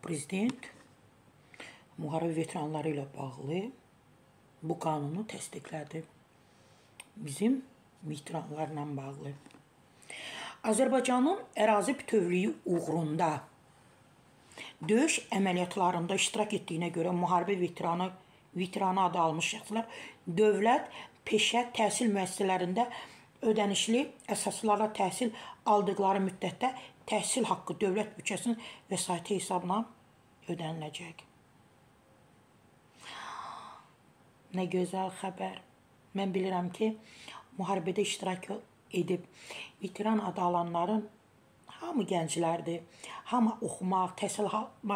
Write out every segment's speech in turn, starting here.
Prezident müharibə veteranları ilə bağlı bu qanunu təsdiqlədi. Bizim veteranlarla bağlı. Azərbaycanın ərazi bütövlüyü uğrunda döyüş əməliyyatlarında iştirak etdiyinə görə müharibə veteranı adı almış şəxslər dövlət, peşə, təhsil müəssisələrində ödənişli əsaslarla təhsil aldıqları müddətdə təhsil haqqı dövlət büdcəsinin vəsaiti hesabına ödəniləcək. Nə gözəl xəbər. Mən bilirəm ki, müharibədə iştirak edib veteran adı alanların hamı gənclərdir. Hamı oxumaq, təhsil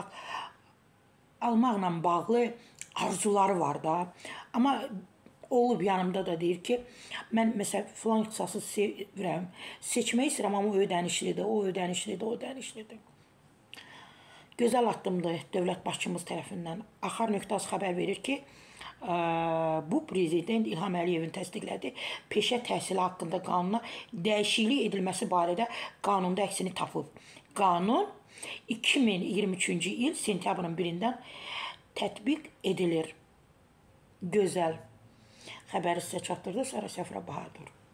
almaqla bağlı arzuları var da. Amma olub yanımda da deyir ki, mən məsələn filan ixtisası sevirəm, seçmək istəyirəm, amma o ödənişlidir, o ödənişlidir, o ödənişlidir. Gözəl addımdır dövlət başçımız tərəfindən. Axar.az xəbər verir ki, bu prezident İlham Əliyevin təsdiqlədiyi peşə təhsili haqqında qanuna dəyişiklik edilməsi barədə qanunda əksini tapıb. Qanun 2023-cü il sentyabrın 1-dən tətbiq edilir. Gözəl xəbəri sizə çatdırdı Sara Səfra Bahadur.